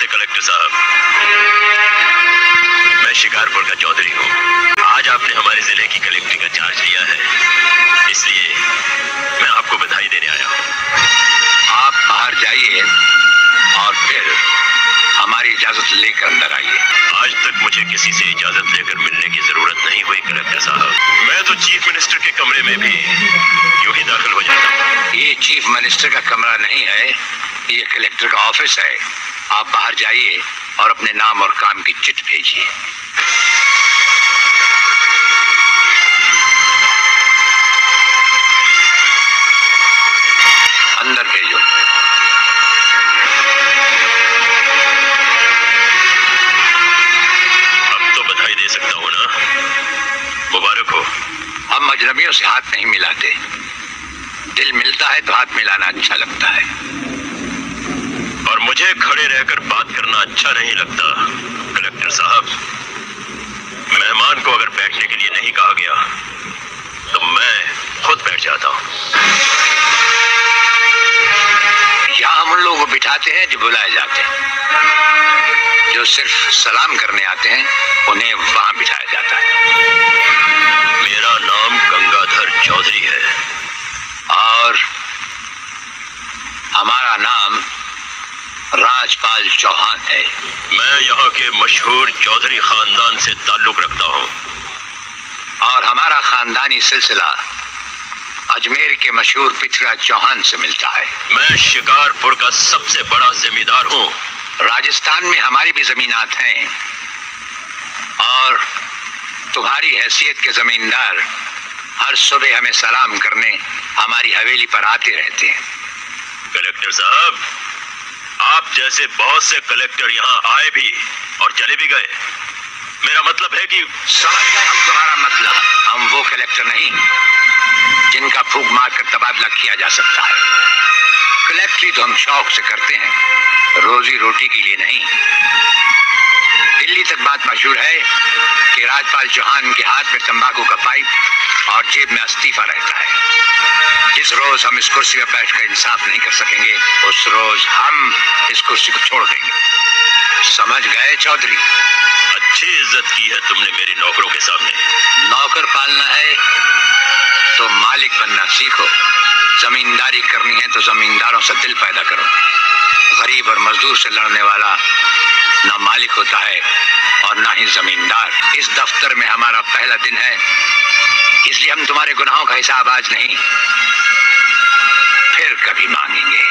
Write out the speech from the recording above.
Collector साहब, मैं शिकारपुर का चौधरी हूँ। आज आपने हमारे जिले की कलेक्टरी का चार्ज लिया है, इसलिए मैं आपको बधाई देने आया हूँ। आप बाहर जाइए और फिर हमारी इजाजत लेकर अंदर आइए। आज तक मुझे किसी से इजाजत लेकर मिलने की जरूरत नहीं हुई कलेक्टर साहब। मैं तो चीफ मिनिस्टर के कमरे में भी यूं ही दाखिल हो जाता हूँ। ये चीफ मिनिस्टर का कमरा नहीं है, ये कलेक्टर का ऑफिस है। आप बाहर जाइए और अपने नाम और काम की चिट भेजिए। अंदर भेजो। अब तो बधाई दे सकता हूँ ना? मुबारक हो। हम अजनबियों से हाथ नहीं मिलाते। दिल मिलता है तो हाथ मिलाना अच्छा लगता है। और मुझे खड़े रहकर बात करना अच्छा नहीं लगता कलेक्टर साहब। मेहमान को अगर बैठने के लिए नहीं कहा गया तो मैं खुद बैठ जाता हूँ। यहाँ हम उन लोगों को बिठाते हैं जो बुलाए जाते हैं। जो सिर्फ सलाम करने आते हैं उन्हें वहां बिठाया जाता है। मेरा नाम गंगाधर चौधरी है और हमारा नाम राजपाल चौहान है। मैं यहाँ के मशहूर चौधरी खानदान से ताल्लुक रखता हूँ और हमारा खानदानी सिलसिला अजमेर के मशहूर पृथ्वीराज चौहान से मिलता है। मैं शिकारपुर का सबसे बड़ा जमींदार हूँ। राजस्थान में हमारी भी जमीनात हैं और तुम्हारी हैसियत के जमींदार हर सुबह हमें सलाम करने हमारी हवेली पर आते रहते हैं। कलेक्टर साहब, आप जैसे बहुत से कलेक्टर यहाँ आए भी और चले भी गए। मेरा मतलब है कि समझ गए हम तुम्हारा मतलब। हम वो कलेक्टर नहीं जिनका फूंक मारकर तबादला किया जा सकता है। कलेक्टरी तो हम शौक से करते हैं, रोजी रोटी के लिए नहीं। दिल्ली तक बात मशहूर है कि राजपाल चौहान के हाथ में तंबाकू का पाइप और जेब में इस्तीफा रहता है। जिस रोज हम इस कुर्सी पर बैठकर इंसाफ नहीं कर सकेंगे उस रोज हम इस कुर्सी को छोड़ देंगे। समझ गए चौधरी? अच्छी इज्जत की है तुमने मेरी नौकरों के सामने। नौकर पालना है तो मालिक बनना सीखो। जमींदारी करनी है तो जमींदारों से दिल पैदा करो। गरीब और मजदूर से लड़ने वाला ना मालिक होता है और ना ही जमींदार। इस दफ्तर में हमारा पहला दिन है, इसलिए हम तुम्हारे गुनाहों का हिसाब आज नहीं फिर कभी मांगेंगे।